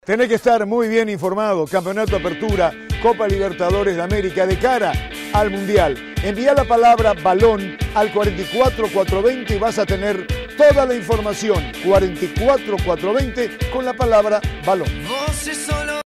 Tenés que estar muy bien informado. Campeonato Apertura, Copa Libertadores de América de cara al Mundial. Envía la palabra balón al 44420 y vas a tener toda la información. 44420 con la palabra balón.